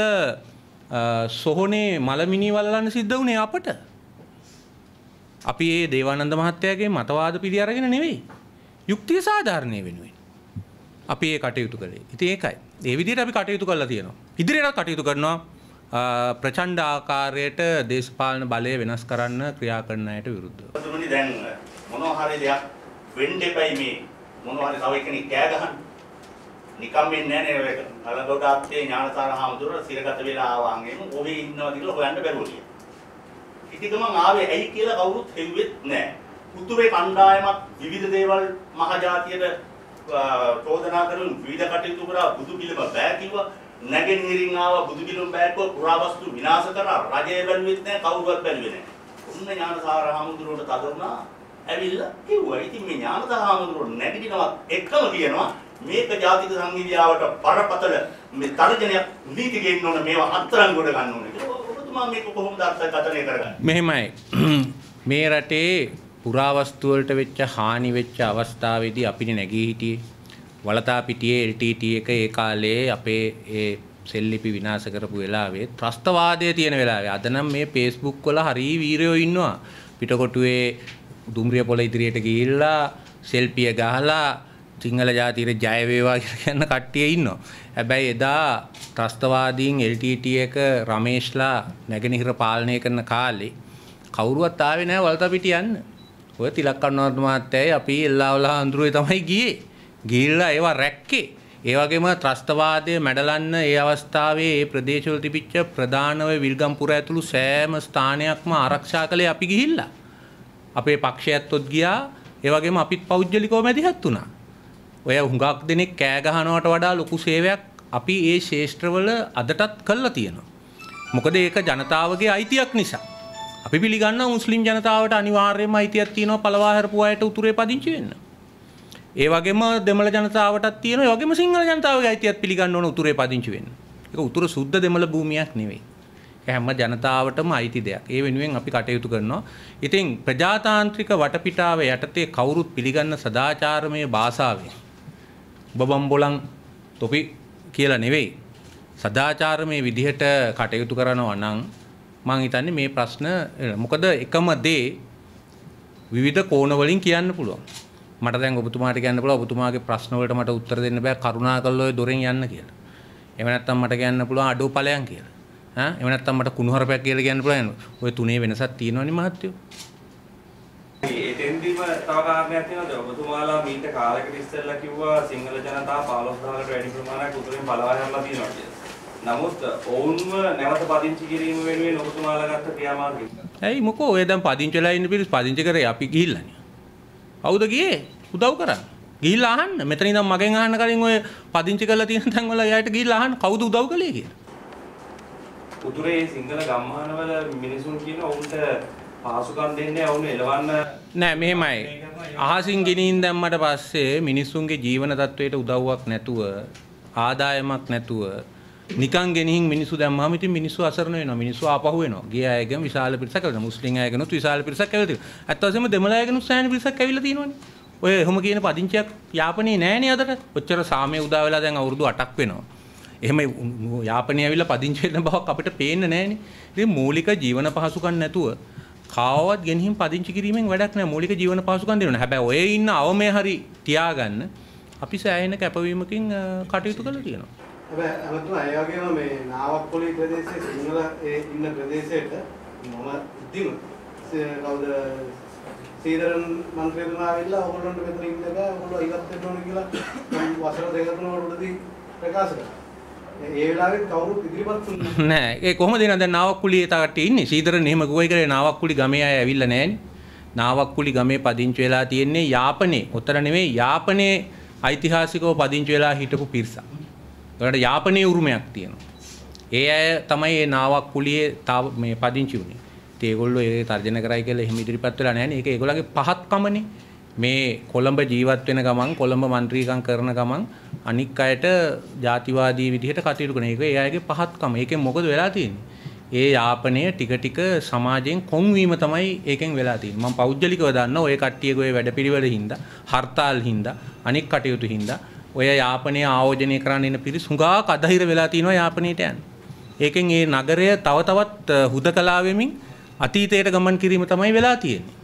සොහොනේ මලමිනි වලලන්න සිද්ධ වුණේ අපට. අපි ඒ දේවානන්ද මහත්තයාගේ මතවාද පිළි අරගෙන නෙවෙයි. යුක්තිය සාධාරණය වෙනුවෙන්. අපි ඒ කටයුතු කළේ. ඉතින් ඒකයි. ඒ විදිහට අපි කටයුතු කරලා තියෙනවා. ඉදිරියටත් කටයුතු කරනවා ප්‍රචණ්ඩ ආකාරයට දේශපාලන බලය වෙනස් කරන්න ක්‍රියා කරන අයට විරුද්ධව. තුනි දැන් මොනවා හරි දෙයක් වෙන්න එපයි මේ මොනවා හරි තව කෙනෙක් කෑ ගහන්න. නිකම් වෙන්නේ නැහැ නේද? අලගොඩාත්තේ ඥානසාර හාමුදුරුවෝ සිරගත වෙලා ආවාන්ගෙම ඔහේ ඉන්නවද කියලා හොයන්න බැරුවලිය. ඉතින් ගමන් ආවේ ඇයි කියලා කවුරුත් හෙව්වෙත් නැහැ. උතුරේ කණ්ඩායමක් විවිධ දේවල් මහජාතියට චෝදනා කරන විවිධ කටයුතු කරා බුදු පිළිම බෑ කිව්වා. නැගෙනහිරින් ආවා බුදු පිළිම බෑකෝ පුරාවස්තු විනාශ කරා රජය බැලුවෙත් නැහැ කවුරුවත් බැලුවේ නැහැ. උන්න ඥානසාර හාමුදුරුවෝට තදරුණා ඇවිල්ලා කිව්වා. ඉතින් මේ ඥානසාර හාමුදුරුවෝ නැගිටිනවා එකම කියනවා මේක ජාතික සංවිධාවට බරපතල මේ තර්ජනයක් නීති ගෙන්න ඕන මේවා අත්අඩංගුවට ගන්න ඕනේ. ඔබතුමා මේක කොහොමද අර්ථකථනය කරගන්නේ? මෙහෙමයි. මේ රටේ පුරාවස්තු වලට වෙච්ච හානි වෙච්ච අවස්ථාවේදී අපිට නැගී හිටියේ වලතාපිටියේ LTT එක ඒ කාලේ අපේ ඒ සෙල්ලිපි විනාශ කරපු වෙලාවේ ත්‍රස්තවාදයේ තියෙන වෙලාවේ අද නම් මේ Facebook වල හරි වීරයෝ ඉන්නවා පිටකොටුවේ දුම්රිය පොළ ඉදිරියට ගිහිල්ලා සෙල්ෆිය ගහලා සිංහල ජාතියේ ජය වේවා කියන කට්ටිය ඉන්නවා. හැබැයි එදා ත්‍රස්තවාදීන් LTT එක රමේෂ්ලා නැගෙනහිර පාලනය කරන කාලේ කවුරුවත් ආවේ නැහැ වලතාපිටිය යන්න. ඔය තිලක් කන්නවර්ධ මහත්තයයි අපි එල්ලාවලා අඳුරේ තමයි ගියේ. ගිහිල්ලා ඒවා රැක්කේ. ඒ වගේම ත්‍රස්තවාදයේ මැඩලන්න ඒ අවස්ථාවේ ඒ ප්‍රදේශවල තිබිච්ච ප්‍රධානව විල්ගම්පුර ඇතුළු සෑම ස්ථානයක්ම ආරක්ෂා කළේ අපි ගිහිල්ලා. අපේ පක්ෂයත්ොත් ගියා. ඒ වගේම අපිත් පෞද්ගලිකව මැදිහත් වුණා. ඔය හුඟක් දෙනෙක් කෑ ගහනවට වඩා ලොකු සේවයක් අපි ඒ ශේෂ්ත්‍රවල අදටත් කළා තියෙනවා. මොකද ඒක ජනතාවගේ අයිතියක් නිසා. අපි පිළිගන්නවා මුස්ලිම් ජනතාවට අනිවාර්යයෙන්ම අයිතියක් තියෙනවා පළවා හැරපු අයට උතුරේ පදිංචි වෙන්න. ඒ වගේම දෙමළ ජනතාවටත් තියෙනවා. ඒ වගේම සිංහල ජනතාවගේ අයිතියක් පිළිගන්න ඕන උතුරේ පදිංචි වෙන්න. ඒක උතුර සුද්ධ දෙමළ භූමියක් නෙවෙයි. ඒක හැම ජනතාවටම අයිති දෙයක්. ඒ වෙනුවෙන් අපි කටයුතු කරනවා. ඉතින් ප්‍රජාතාන්ත්‍රික වටපිටාව යටතේ කවුරුත් පිළිගන්න සදාචාරමය භාෂාවෙන් බබම්බොලන් තොපි කියලා නෙවෙයි. සදාචාරමය විදිහට කටයුතු කරනවා නම් මම හිතන්නේ මේ ප්‍රශ්න මොකද එකම දේ විවිධ කෝණ වලින් කියන්න පුළුවන්. මට දැන් ඔබතුමාට කියන්න පුළුවන් ඔබතුමාගේ ප්‍රශ්න වලට මට උත්තර දෙන්න බෑ කරුණාකරලා ඔය දොරෙන් යන්න කියලා. එහෙම නැත්නම් මට කියන්න පුළුවන් අඩෝ ඵලයන් කියලා. එහෙම නැත්නම් මට කුණුහරුපයක් කියලා කියන්න පුළුවන්. ඔය තුනේ වෙනසක් තියෙනවනේ මහත්තයෝ. එතෙන්දීම තව කාරණයක් තියෙනවා. ඔබතුමාලා මීට කාලයකට ඉස්සෙල්ලා කිව්වා සිංහල ජනතාව 15000කට වැඩි ප්‍රමාණයක් උතුරෙන් පළවා හැරලා තියෙනවා කියලා. නමුත් ඔවුන්ව නැවත පදිංචි කිරීම වෙනුවෙන් ඔබතුමාලා ගත්ත ක්‍රියාමාර්ගය. ඇයි මොකෝ ඔය දැන් පදිංචි වෙලා ඉන්න පිරිස් පදිංචි කරේ අපි ගිහිල්ලානේ. කවුද ගියේ? උදව් කරන්න. ගිහිල්ලා අහන්න. මෙතන ඉඳන් මගෙන් අහන්න කලින් ඔය පදිංචි කරලා තියෙන තැන් වල එයාට ගිහිල්ලා අහන්න කවුද උදව් කළේ කියලා. උතුරේ සිංහල ගම්මානවල මිනිසුන් කියන ඔවුන්ට පාසුකම් දෙන්නේ ඔවුන් එලවන්න නෑ මෙහෙමයි. අහසින් ගෙනින් දැම්මට පස්සේ මිනිස්සුන්ගේ ජීවන තත්වයට උදව්වක් නැතුව ආදායමක් නැතුව නිකන් ගෙනින් මිනිස්සු දැම්මම ඉතින් මිනිස්සු අසරණ වෙනවා. මිනිස්සු ආපහු වෙනවා. ගිය අයගෙන් විශාල පිරිසක් ඇවිල්ලා මුස්ලිම් අයගෙනුත් විශාල පිරිසක් ඇවිල්ලා තියෙනවා. අත් වශයෙන්ම දෙමළ අයගෙනුත් සෑහෙන පිරිසක් ඇවිල්ලා තියෙනවනේ. ඔය එහෙම කියන පදිංචියක් යාපනයේ නෑනේ අදට. ඔච්චර සාමය උදා වෙලා දැන් අවුරුදු 8ක් වෙනවා. එහෙම යාපනයේ ඇවිල්ලා පදිංචි වෙන බවක් අපිට පේන්නේ නෑනේ. ඉතින් මූලික ජීවන පහසුකම් නැතුව කාවවත් ගෙනihin පදිංචි කිරීමෙන් වැඩක් නෑ. මූලික ජීවන පහසුකම් දෙන්න. හැබැයි ඔය ඉන්න අවමේ හරි තියාගන්න අපි සෑහෙන කැපවීමකින් කටයුතු කරලා තියෙනවා. හැබැයි අමතුම ඒ වගේම මේ නාවක්කොළි ප්‍රදේශයේ සිංහල ඒ ඉන්න ප්‍රදේශයට මම ඉදිම කවුද සීදරන් මන්ත්‍රීතුමා ඇවිල්ලා ඔයගොල්ලන්ට මෙතන ඉන්න බෑ ඔයගොල්ලෝ ඉවත් වෙන්න ඕන කියලා වසර දෙක තුන වලදී ප්‍රකාශ කළා. ඒ වෙලාවෙත් කවුරුත් ඉදිරිපත් වුණේ නෑ. ඒ කොහොමද දැන් නාවක්කුලියේ තාකට ඉන්නේ? සීදරන් එහෙම ගොයි කරේ නාවක්කුලි ගමේ අය ඇවිල්ලා නෑනේ. නාවක්කුලි ගමේ පදිංචි වෙලා තියෙන්නේ යාපනයේ. උතර නෙමෙයි යාපනයේ ඓතිහාසිකව පදිංචි වෙලා හිටපු පිරිසක්. ඒකට යාපනයේ උරුමයක් තියෙනවා. ඒ අය තමයි මේ නාවක්කුලියේ මේ පදිංචි වුනේ. ඉතින් ඒගොල්ලෝ ඒ තර්ජන කරයි කියලා එහෙම ඉදිරිපත් වෙලා නැහැ නේ. ඒක ඒගොල්ලන්ගේ පහත්කමනේ. මේ කොළඹ ජීවත් වෙන ගමන් කොළඹ മന്ത്രിකම් කරන ගමන් අනික් අයට ජාතිවාදී විදිහට කටයුතු කරන එක ඒ අයගේ පහත්කම. ඒකෙන් මොකද වෙලා තියෙන්නේ? ඒ යාපනයේ ටික ටික සමාජයෙන් කොන්වීම තමයි ඒකෙන් වෙලා තියෙන්නේ. මම පෞද්ගලිකව දන්නවා ඔය කට්ටියගේ ඔය වැඩපිළිවෙල හින්දා, හර්තාල් හින්දා, අනික් කටයුතු හින්දා ඔය යාපනයේ ආයෝජනය කරන්න ඉන්න පිරිස් හුඟක් අධෛර්ය වෙලා තිනවා යාපනයට යන්න. ඒකෙන් ඒ නගරය තව තවත් හුදකලා වෙමින් අතීතයට ගමන් කිරීම තමයි වෙලා තියෙන්නේ.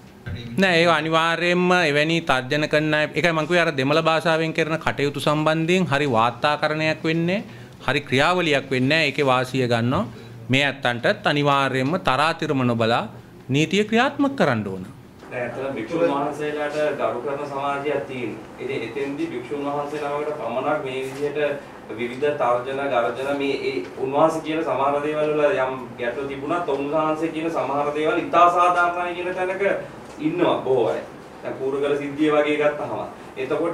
නෑ ඒක අනිවාර්යයෙන්ම එවැනි තර්ජන කරන එකයි මම කිව්වේ අර දෙමළ භාෂාවෙන් කරන කටයුතු සම්බන්ධයෙන් හරි වාර්තාකරණයක් වෙන්නේ, හරි ක්‍රියාවලියක් වෙන්නේ. ඒකේ වාසිය ගන්නවා. මේ ඇත්තන්ටත් අනිවාර්යයෙන්ම තරාතිරම නොබලා නීතිය ක්‍රියාත්මක කරන්න ඕන. දැන් අතන භික්ෂුන් වහන්සේලාට ගරු කරන සමාජයක් තියෙනවා. ඉතින් එතෙන්දී භික්ෂුන් වහන්සේලාවට පමණක් මේ විදිහට විවිධ තර්ජන ගර්ජන මේ ඒ උන්වහන්සේ කියන සමහර දේවල් වල යම් ගැටලු තිබුණත් උන්වහන්සේ කියන සමහර දේවල් ඉතා සාධාරණයි කියන තැනක ඉන්නවා බොහෝ අය. දැන් කූරගල සිද්ධිය වගේ ගත්තහම. එතකොට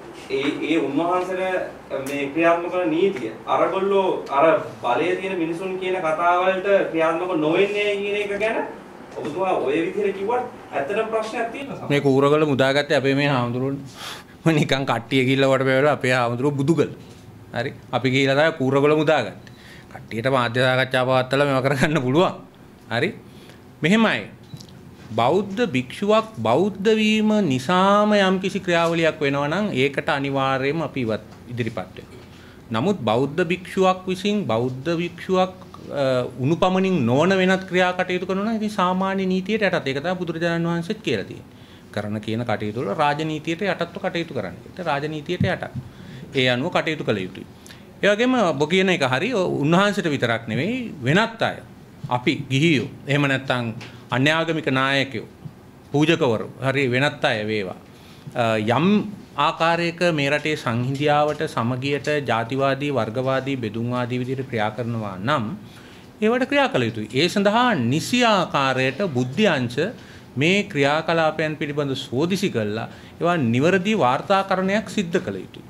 ඒ උන්වහන්සේලා මේ ක්‍රියාත්මක කරන නීතිය අරගොල්ලෝ අර බලයේ තියෙන මිනිසුන් කියන කතාවලට ක්‍රියාත්මක නොවෙන්නේ කියන එක ගැන ඔබතුමා ඔය විදිහට කිව්වත් ඇත්තටම ප්‍රශ්නයක් තියෙනවා. මේ කූරගල මුදාගත්තේ අපේ මේ හාමුදුරුවෝ නිකන් කට්ටිය ගිහිල්ලා වට බැලුවා අපේ හාමුදුරුවෝ බුදුගල. හරි අපි ගිහිල්ලා තමයි කූරගල මුදාගත්තේ. කට්ටියට මාධ්‍ය සාකච්ඡා පවත්වලා මේව කරගන්න පුළුවන්. හරි මෙහෙමයි බෞද්ධ භික්ෂුවක් බෞද්ධ වීම නිසාම යම්කිසි ක්‍රියාවලියක් වෙනවා නම් ඒකට අනිවාර්යයෙන්ම අපි ඉදිරිපත් වෙනවා. නමුත් බෞද්ධ භික්ෂුවක් විසින් බෞද්ධ භික්ෂුවක් උණුපමණින් නොවන වෙනත් ක්‍රියා කටයුතු කරනවා නම් ඉතින් සාමාන්‍ය නීතියට යටත්. ඒක තමයි බුදුරජාණන් වහන්සේත් කියලා තියෙන්නේ. කරන කියන කටයුතු වල රාජනීතියට යටත්ව කටයුතු කරන්න. ඒක රාජනීතියට යටත්. ඒ අනුව කටයුතු කළ යුතුයි. ඒ වගේම ඔබ කියන එක හරි උන්වහන්සේට විතරක් නෙවෙයි වෙනත් අය. අපි ගිහියෝ එහෙම නැත්නම් අන්‍යාගමික නායකයෝ පූජකවරු හරි වෙනත් අය වේවා. යම් ආකාරයක මේ රටේ සංහිඳියාවට සමගියට ජාතිවාදී වර්ගවාදී බෙදුම්වාදී විදිහට ක්‍රියා කරනවා නම් ඒවට ක්‍රියා කළ යුතුයි. ඒ සඳහා නිසි ආකාරයට බුද්ධ්‍යංශ මේ ක්‍රියාකලාපයන් පිළිබඳ සෝදිසි කළා ඒවා නිවැරදි වාර්තාකරණයක් සිද්ධ කළ යුතුයි.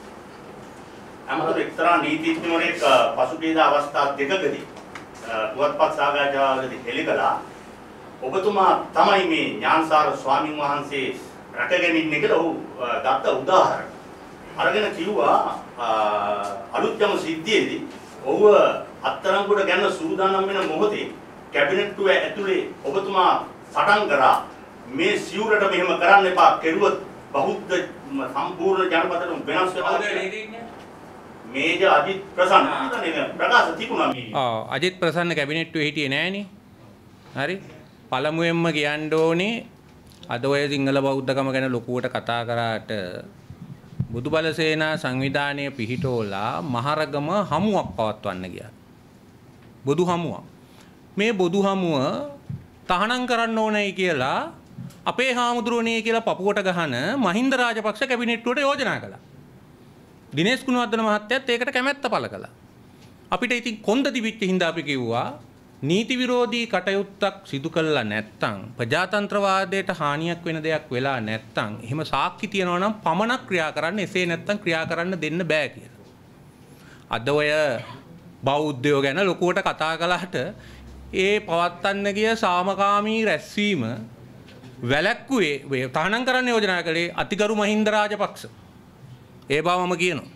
අමතර එක්තරා නීතිඥවරයෙක් පසුගිය අවස්ථා දෙකකදී පුවත්පත් සාකච්ඡාවකදී හෙළිකලා ඔබතුමා තමයි මේ ඥානසාර ස්වාමින් වහන්සේ රැකගෙන ඉන්නේ කියලා ඔහු ගත්ත උදාහරණ. අරගෙන කිව්වා අලුත්යම සිද්ධියේදී ඔහුව අත්තරංගුඩ ගැන සූදානම් වෙන මොහොතේ කැබිනට්ටුව ඇතුලේ ඔබතුමා සටන් කරා මේ සිවුරට මෙහෙම කරන්න එපා කෙරුවොත් බෞද්ධ සම්පූර්ණ ජනපදයට වෙනස් වෙනවා. මේජ අජිත් ප්‍රසන්න ප්‍රකාශ තිබුණා මේ. අජිත් ප්‍රසන්න කැබිනට්ටුවේ හිටියේ නෑනේ. හරි. පළමුවෙන්ම කියන්න ඕනේ අද ඔය සිංහල බෞද්ධකම ගැන ලොකුවට කතා කරාට බුදුබල සේනා සංවිධානයේ පිහිටෝලා මහරගම හමුවක් පවත්වන්න ගියා. බුදු හමුවක්. මේ බුදු හමුව තහනම් කරන්න ඕනයි කියලා අපේ හාමුදුරුවනේ කියලා පපුවට ගහන මහින්ද රාජපක්ෂ කැබිනට්ටුවට යෝජනා කළා. දිනේෂ් ගුණවර්ධන මහත්තයත් ඒකට කැමැත්ත පළ කළා. අපිට ඉතින් කොන්ද තිබිච්ච හින්දා අපි කිව්වා නීති විරෝධී කටයුත්තක් සිදු කළා නැත්නම් ප්‍රජාතන්ත්‍රවාදයට හානියක් වෙන දෙයක් වෙලා නැත්නම් එහෙම සාක්ෂි තියනවා නම් පමණක් ක්‍රියා කරන්න එසේ නැත්නම් ක්‍රියා කරන්න දෙන්න බෑ කියලා. අද ඔය බෞද්ධයෝ ගැන ලොකුවට කතා කළාට ඒ පවත්තන්න ගිය සාමකාමී රැස්වීම වැළැක්වුවේ තහනම් කරන්න යෝජනා කළේ අතිගරු මහින්ද රාජපක්ෂ. ඒ බව මම කියනවා.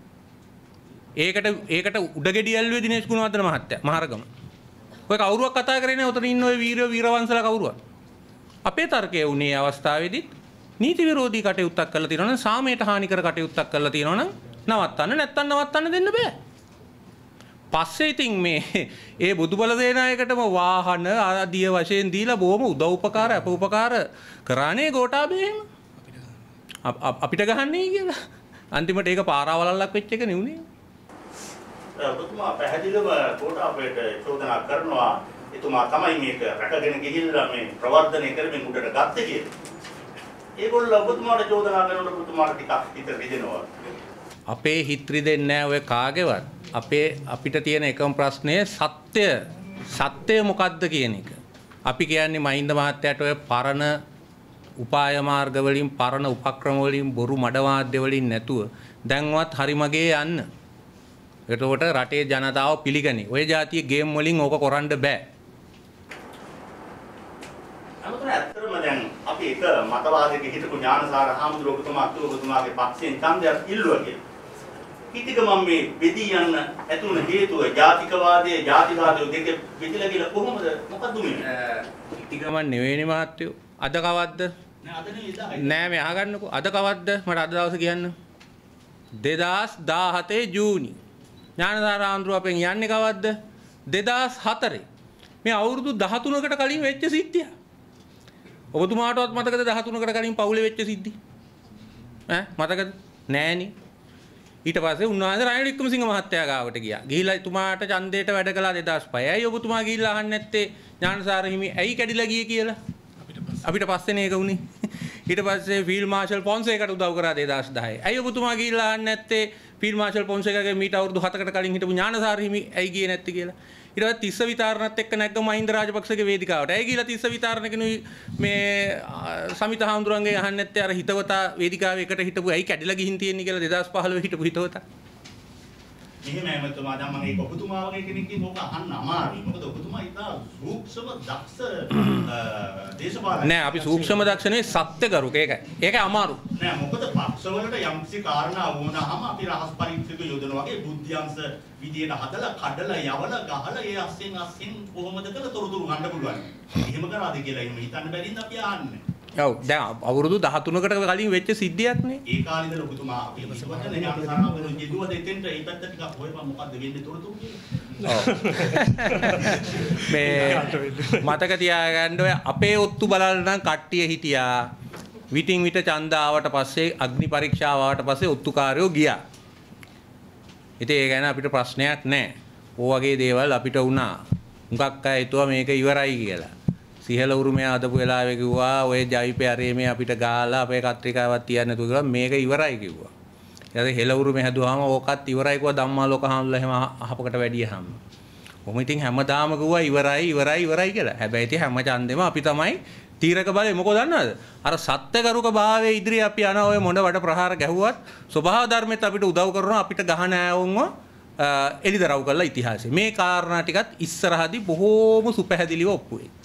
ඒකට උඩගෙඩි ඇල්ලුවේ දිනේෂ් ගුණවර්ධන මහත්තයා මහරගම. ඔය කවුරුවක් කතා කරේ නැහැ උතන ඉන්න ඔය වීරවංශලා කවුරුවක්. අපේ තර්කය උනේ අවස්ථාවේදීත් නීති විරෝධී කටයුත්තක් කරලා තියෙනවා නම් සාමයට හානිකර කටයුත්තක් කරලා තියෙනවා නම් නවත්තන්න නැත්තම් නවත්තන්න දෙන්න බෑ. පස්සේ ඉතින් මේ ඒ බුදුබල සේනායකටම වාහන ආදිය වශයෙන් දීලා බොහොම උදව් උපකාර අප උපකාර කරානේ ගෝඨාභයම අපිට ගහන්නේ කියලා. අන්තිමට ඒක පාරාවලල්ලක් වෙච්ච එක නෙවුනේ. ඔබතුමා පැහැදිලිවම ගෝඨාභයට චෝදනා කරනවා එතුමා තමයි මේක රැකගෙන ගිහිල්ලා මේ ප්‍රවර්ධනය කරමින් උඩට ගත්තේ කියලා. ඒගොල්ලෝ ඔබතුමාට චෝදනා කරනකොට ඔබතුමාට ටිකක් හිත රිදෙනවා. අපේ හිත රිදෙන්නේ නැහැ ඔය කාගේවත්. අපිට තියෙන එකම ප්‍රශ්නය සත්‍ය මොකක්ද කියන එක. අපි කියන්නේ මහින්ද මහත්තයාට ඔය පරණ උපාය මාර්ග වලින් පරණ උපක්‍රම වලින් බොරු මඩවාද්‍ය වලින් නැතුව දැන්වත් හරි මගේ යන්න. එතකොට රටේ ජනතාව පිළිගනි. ඔය જાතිය ගේම් වලින් ඕක කරන්න බෑ. අමතර ඇත්තටම දැන් අපි එක මතවාදයක හිටපු ඥානසාර හාමුදුරුවෝතුමාගේ පක්ෂයෙන් ඡන්දයක් ඉල්ලුවා කියලා. ඊටික මම මේ බෙදී යන්න ඇතුළු හේතුව ජාතිකවාදයේ ජාතිවාදයේ දෙක බෙදලා කියලා කොහොමද මොකද්ද මේ? ඊටිකම නෙවෙයිනේ මහත්තයෝ. අද කවද්ද? නෑ මේ අහගන්නකෝ. අද කවද්ද? මට අද දවසේ කියන්න. 2017 ජූනි. ඥානසාර හාමුදුරුවෝ අපෙන් යන්නේ කවද්ද? 2004. මේ අවුරුදු 13කට කලින් වෙච්ච සිද්ධිය. ඔබතුමාටවත් මතකද 13කට කලින් පවුලේ වෙච්ච සිද්ධි? මතකද? නෑනේ. ඊට පස්සේ උන්වහන්සේ රනිල් වික්‍රමසිංහ මහත්තයා ගාවට ගියා. ගිහිලා එතුමාට ඡන්දයට වැඩ කළා 2005. ඇයි ඔබතුමා ගිහිල්ලා අහන්නේ නැත්තේ ඥානසාර හිමි ඇයි කැඩිලා ගියේ කියලා? අපිට පස්සේනේ ඒක උනේ. ඊට පස්සේ ෆීල්ඩ් මාෂල් පොන්සේකට උදව් කරා 2010. ඇයි ඔබතුමා ගිහිල්ලා අහන්නේ නැත්තේ ෆීල්ඩ් මාෂල් පොන්සේකගේ මීට අවුරුදු 7කට කලින් හිටපු ඥානසාර හිමි ඇයි ගියේ නැත්තේ කියලා? ඊට පස්සේ තිස්ස විතාරණත් එක්ක නැග්ග මහින්ද රාජපක්ෂගේ වේදිකාවට. ඇයි ගිහිල්ලා තිස්ස විතාරණ කෙනුයි මේ සමිත හාමුදුරන්ගේ අහන්නේ නැත්තේ අර හිතවතා වේදිකාවේ එකට හිටපු ඇයි කැඩිලා ගිහින් තියෙන්නේ කියලා 2015 හිටපු හිතවතා. මෙහෙම ඇමතුමා දැන් මම ඒක ඔබතුමා වගේ කෙනෙක්ගෙන් ඕක අහන්න අමාරුයි. මොකද ඔබතුමා ඉතා සූක්ෂම දක්ෂ දේශපාලනඥයෙක්. නෑ අපි සූක්ෂම දක්ෂ නෙවෙයි සත්‍යකරුක ඒකයි. ඒකයි අමාරු. නෑ මොකද පක්ෂවලට යම්කිසි කාරණා වුණාම අපි රහස් පරීක්ෂක යොදන වගේ බුද්ධ්‍යංශ විදියට හදලා කඩලා යවලා ගහලා ඒ අස්සෙන් කොහොමද කියලා තොරතුරු ගන්න පුළුවන්. එහෙම කරාද කියලා එහෙම හිතන්න බැරිද අපි අහන්නේ. ඔව් දැන් අවුරුදු 13කට කලින් වෙච්ච සිද්ධියක් නේ. ඒ කාලේ ඉඳලා ඔබතුමා අපි ඉස්සරහට ඥානසාරවරු ජීදුව දෙතෙන්ට ඒ පැත්ත ටිකක් හොයපන් මොකද්ද වෙන්නේ තොරතුරු කියලා. මේ මතක තියාගන්න ඔය අපේ ඔත්තු බලන්න නම් කට්ටිය හිටියා. විටින් විට ඡන්ද ආවට පස්සේ අග්නි පරීක්ෂාව ආවට පස්සේ ඔත්තුකාරයෝ ගියා. ඉතින් ඒ ගැන අපිට ප්‍රශ්නයක් නැහැ. ඕ වගේ දේවල් අපිට වුණා. මුගක් අය හිතුවා මේක ඉවරයි කියලා. සිහල උරුමය අදපු වෙලාවේ කිව්වා ඔය ජවිපේ අරේ මේ අපිට ගාලා අපේ කත්රිකාවක් තියන්න නැතුව කියලා මේක ඉවරයි කිව්වා. ඊට හෙල උරුමේ හැදුවාම ඕකත් ඉවරයි කිව්වා ධම්මාලෝක හාමුදුරුවෝ එහෙම අහපකට වැඩියහම. කොහොම ඉතින් හැමදාම කිව්වා ඉවරයි කියලා. හැබැයි ඉතින් හැම ඡන්දෙම අපි තමයි තීරක බලේ මොකද දන්නවද? අර සත්‍යකරුක භාවයේ ඉදිරිය අපි යන ඔය මොන වඩ ප්‍රහාර ගැහුවත් ස්වභාව ධර්මෙත් අපිට උදව් කරනවා අපිට ගහන ඈවුන්ව එලිදරව් කරලා ඉතිහාසය. මේ කාරණා ටිකත් ඉස්සරහදී බොහෝම සුපැහැදිලිව ඔප්පු වෙයි.